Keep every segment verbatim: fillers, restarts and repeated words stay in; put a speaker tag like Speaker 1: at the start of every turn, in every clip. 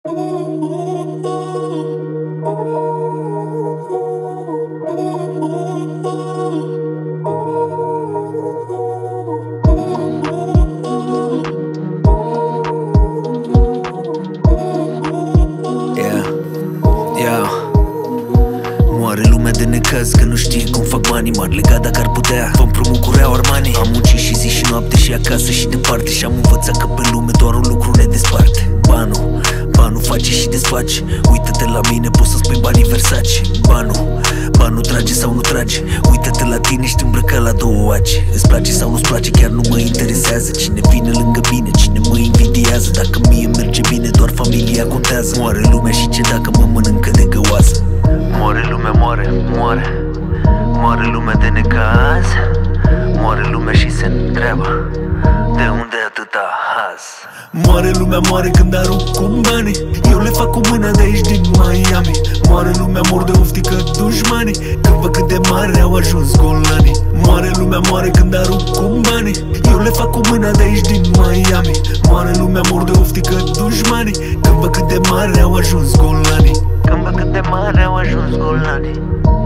Speaker 1: Moare lumea de necaz că nu știe cum fac banii. M-ar lega dacă ar putea, vă împrumucureau Armani. Am muncit și zi și noapte și acasă și departe, și am învățat că pe lume doar un lucru ne desparte: banul. Banul face și desface. Uită-te la mine, poți să spui banii Versace. Banul, banul trage sau nu trage. Uită-te la tine, ești îmbrăcat la două ace. Îți place sau nu-ți place, chiar nu mă interesează cine vine lângă mine, cine mă invidiază. Dacă mie merge bine, doar familia contează. Moare lumea și ce dacă mă mănâncă de găoază. Moare lumea, moare, moare. Moare lumea de necaz. Moare lumea și se întreabă de unde atâta haz. Moare lumea, moare când arunc cu banii. Eu le fac cu mâna de aici din Miami. Moare lumea, mor de oftică dușmanii când văd cât de mare au ajuns golanii. Moare lumea, moare când arunc cu banii. Eu le fac cu mâna de aici din Miami. Moare lumea, mor de oftică dușmanii când văd cât de mare au ajuns golanii. Când văd cât de mare au ajuns golanii.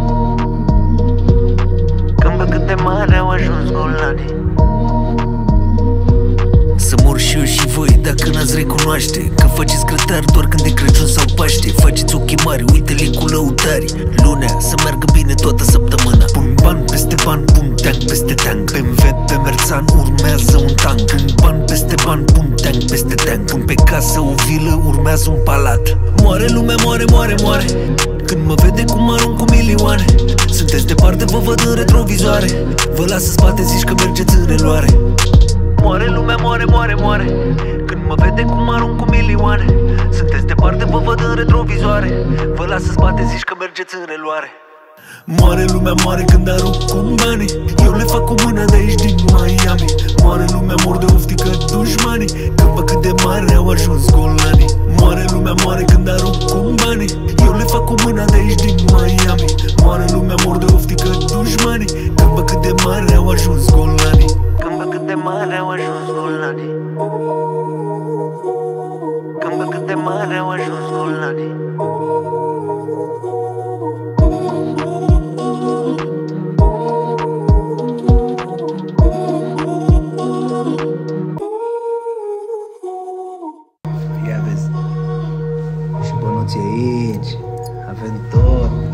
Speaker 1: Când văd cât de mare au ajuns golanii. Să mor și eu și voi dacă n-ați recunoaște că faceți grătar doar când e Crăciun sau Paște. Faceți ochii mari, uite-le cu lăutari. Lunea să meargă bine toată săptămâna. Pun bani peste bani, pun tank peste tank. Pe M V, pe Merțan urmează un tank. Pun bani peste bani, pun tank peste tank. Pun pe casă o vilă, urmează un palat. Moare lumea, moare, moare, moare când mă vede cum arunc cu milioane. Sunteți departe, vă văd în retrovizoare. Vă las în spate, zici că mergeți în reloare. Moare lumea, moare, moare, moare când mă vede cum arunc cu milioane. Sunteți departe, vă văd în retrovizoare. Vă las în spate, zici că mergeți în reloare. Moare lumea, moare când arunc cu banii. Eu le fac cu mâna de aici din Miami. Moare lumea, mor de oftică dușmanii când văd cât de mare au ajuns golanii. Moare lumea, moare când arunc cu banii. Eu le fac cu mâna de aici din Miami. Moare lumea, mor de oftică dușmanii când văd cât de mare au ajuns golanii. Când văd cât de mare au ajuns golanii. Când văd cât de mare au ajuns golanii. Ia vezi, și bănuții aici, avem tot.